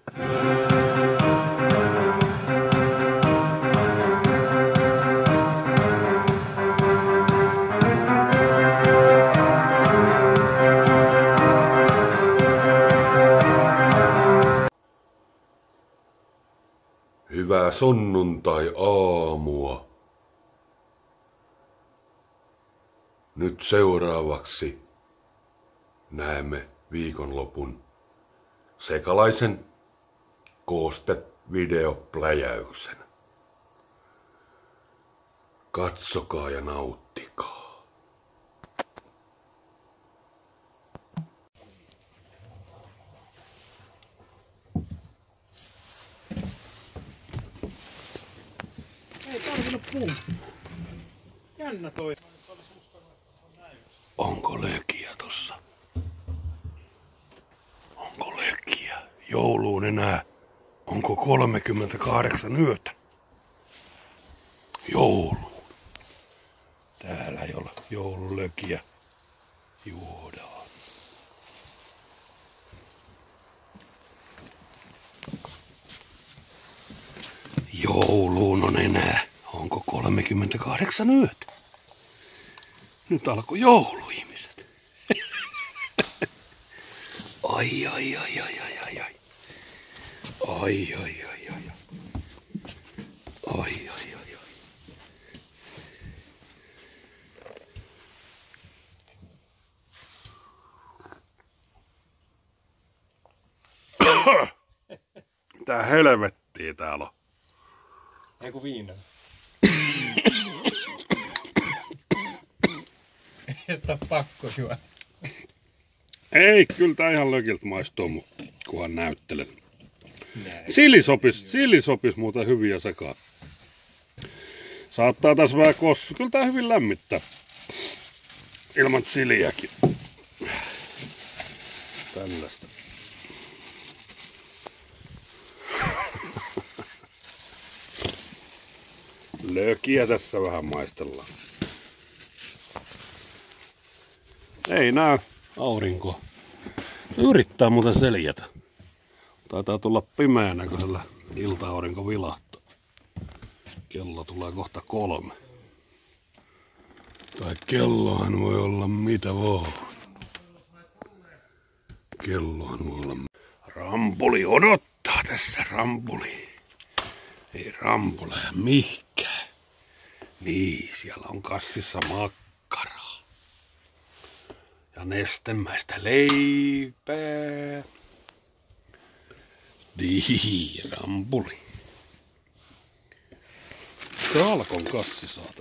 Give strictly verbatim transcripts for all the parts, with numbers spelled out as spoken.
Hyvää sunnuntai-aamua. Nyt seuraavaksi näemme viikonlopun sekalaisen koostevideopläjäyksen. Katsokaa ja nauttikaa. Ei tarvinnut puhua. Jännä toi. Onko lökiä tossa? Onko lökiä? Jouluun enää. Onko kolmekymmentäkahdeksan yötä? Jouluun. Täällä ei ole joululökiä. Juodaan. Jouluun on enää. Onko kolmekymmentäkahdeksan yötä? Nyt alkoi joulu, ihmiset. Ai, ai, ai, ai, ai, ai, ai. Ai, ai, ai, ai, ai. Ai, ai, ai, ai. Tää helvettiä täällä on. Eiku viinaa. Ei sitä pakko syödä. Ei, kyllä tää ihan lökiltä maistuu, mutta kunhan näyttelen. Sili sopis, sili sopis muuten hyviä sekaan. Saattaa tässä vähän koskea. Kyllä tää hyvin lämmittää. Ilman siliäkin. Tällaista. Lökiä tässä vähän maistellaan. Ei näy aurinkoa. Se yrittää muuten seljätä. Taitaa tulla pimeänä, kun sillä ilta-aurinko vilahtaa. Kello tulee kohta kolme. Tai kellohan voi olla mitä vaan. Kellohan voi olla... Rampuli odottaa tässä, rampuli. Ei rampuleja mihkään. Niin, siellä on kassissa makkaraa. Ja nestemäistä leipää. Niin, rampuli. Se Alkon kassi saata.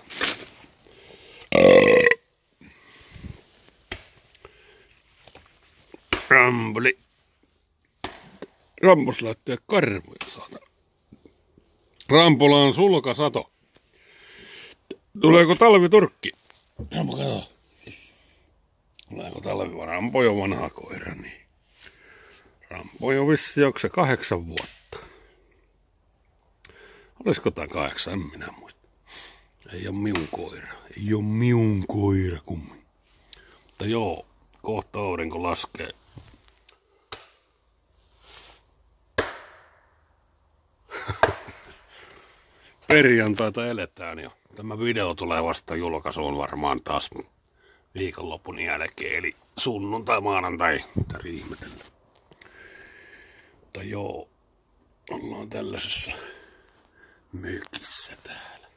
Rampuli. Rampus lähtee karvoja saata. Rampola on sulkasato. Tuleeko talviturkki? Rampo, kato. Tuleeko talvi? Rampo jo vanha koira, niin. Rampo jo vissi, onko se kahdeksan vuotta? Olisiko tää kahdeksan, en minä muista. Ei oo miun koira. Ei oo miun koira kummin. Mutta joo, kohta aurinko laskee. Perjantaita eletään jo. Tämä video tulee vasta julkaisuun varmaan taas viikonlopun jälkeen, eli sunnuntai, maanantai, tarvii ihmetellä. Mutta joo, ollaan tällaisessa mökissä täällä.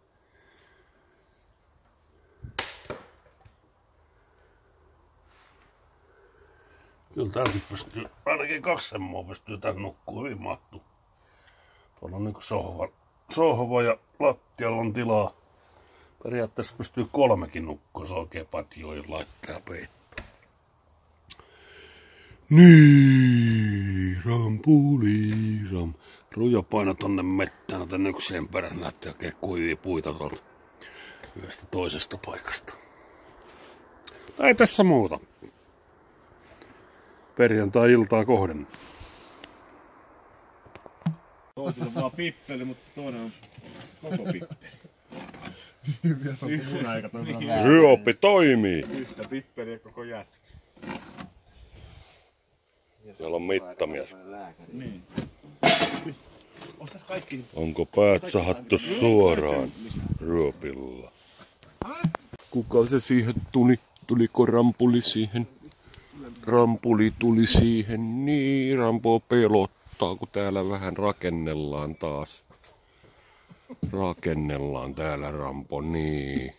Kyllä täältä pystyy, ainakin kaksi semmoa pystyy tän nukkuu, hyvin mahtuu. Tuolla on niinku sohva, sohva ja lattialla on tilaa. Periaatteessa pystyy kolmekin nukkua, se oikein patioihin laittaa peittoon. Niin, rampuli, ram. Rujo paino tonne mettään, otan yksien perään, lähtee oikein kuivia puita tuolta yhdestä toisesta paikasta. Tai tässä muuta. Perjantai-iltaa kohden. Toisella on vaan pippeli, mutta toinen on koko pippeli. Hyviä sopii mun aika toimilla vähän. Ryoppi toimii. Yhtä pippeliä koko jätkä. Siellä on mittamies. Niin. Ostas kaikki. Onko päät sahattu suoraan ryöpillä? Kuka se siihen tuli? Tuliko rampuli siihen? Rampuli tuli siihen. Niin, Rampo pelottaa, kun täällä vähän rakennellaan taas. Rakennellaan täällä, Rampo, niin.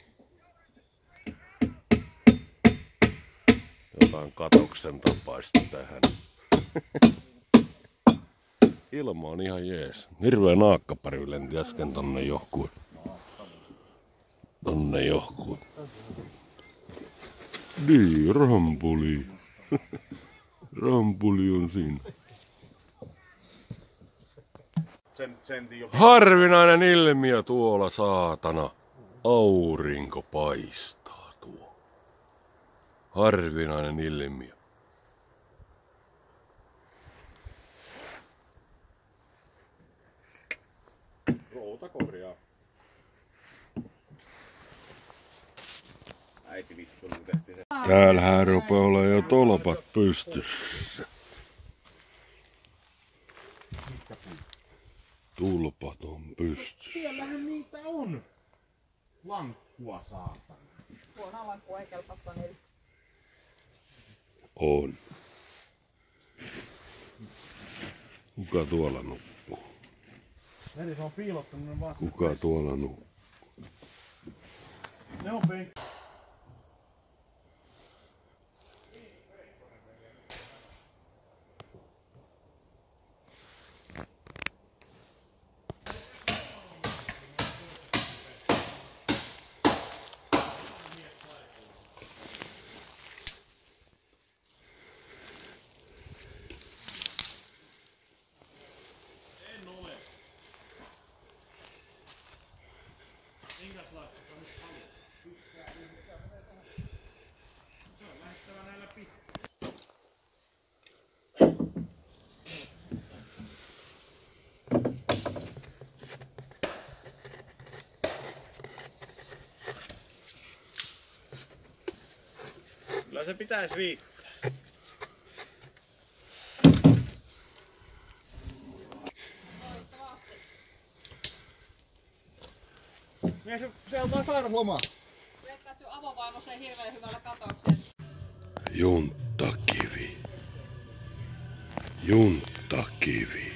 Jotain katoksen tapaista tähän. Ilma on ihan jees. Hirveä naakkapari lenti äsken tonne johkuun. Tonne johkuun. Niin, rampuli. Rampuli on siinä. Sen, sentin jo. Harvinainen ilmiö tuolla, saatana. Aurinko paistaa tuo. Harvinainen ilmiö. Routakorjaa. Äiti vittu, kun tehtiin se. Täällähän rupeaa olemaan jo tolpat pystyssä. Tulpat on pystyssä. Siellähän niitä on. Lankkua saatana. Huono lankku ei kelpaa paneeli. On. Kuka tuolla nukkuu? Veri, se on piilottanut vaan. Kuka tuolla nukkuu? Ne on penkki. Kyllä se pitäisi riittää. Mies, se on vaan sairaaloma. Veikkaat sun avovaimoseen hirveän hyvällä katauksella. Junttakivi. Junttakivi.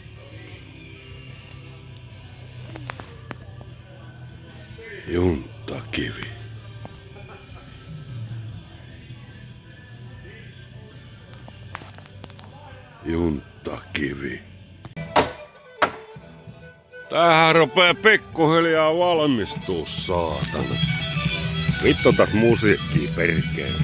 Junttakivi. Junttakivi. Tämähän rupee pikkuhiljaa valmistuu, saatana. Vittu taas musiikkia perkeen.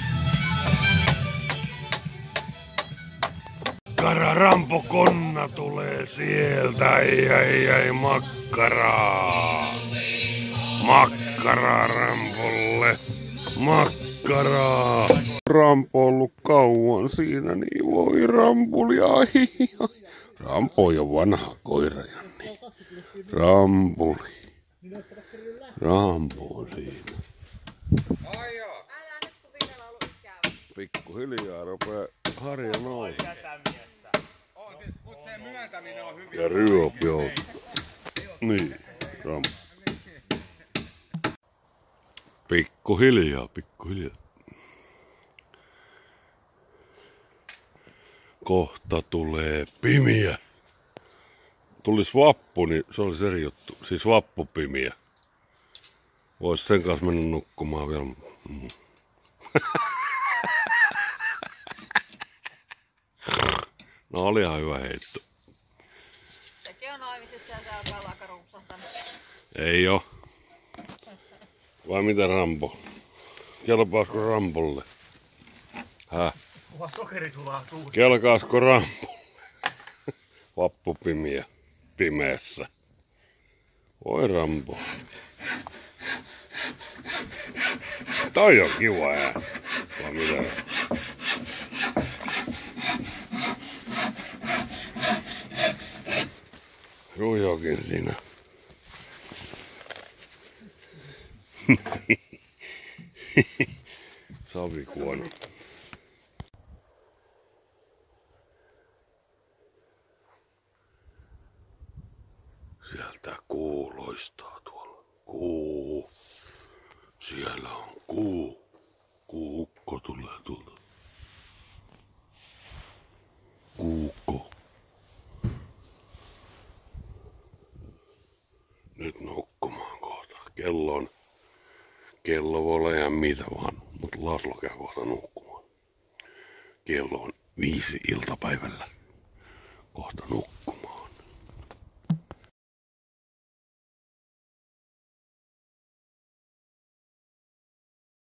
Makkara, Rampo Konna tulee sieltä, ei, ei, ei, makkaraa. Makkaraa Rampolle, makkaraa. Rampo on ollut kauan siinä, niin voi Rampuli, ai, ai. Rampo on jo vanha koira, Janni. Rampuli. Rampo on siinä. Älä nyt kun Viinellä on ollut ikävä. Pikkuhiljaa rupee harja nousu. Mutta se myöntäminen on hyvin. Ja ryöpi on. Niin, Rampo. Pikkuhiljaa, pikkuhiljaa. Kohta tulee pimiä. Tulis vappu, niin se olisi eri juttu. Siis vappupimiä. Vois sen kanssa mennä nukkumaan vielä. Mm. No oli ihan hyvä heitto. Sekin on naimisissa ja se alkaa aika rumpsahtanut. Ei oo. Vai mitä Rampo? Kelpaasko Rampolle? Häh? Kuva sokerisulaa suussa. Kelkaasko Rampolle? Vappupimiä pimeässä. Voi Rampo. Toi on kiva ääni. Vai mitä? Rujokin siinä. Savikuono. Sieltä kuu loistaa tuolla. Kuu. Siellä on kuu. Kuukko tulee tuolta. Kuukko. Nyt nukkumaan kohta. Kello on... Kello voi olla ihan mitä vaan, mutta Laslo käy kohta nukkumaan. Kello on viisi iltapäivällä. Kohta nukkumaan.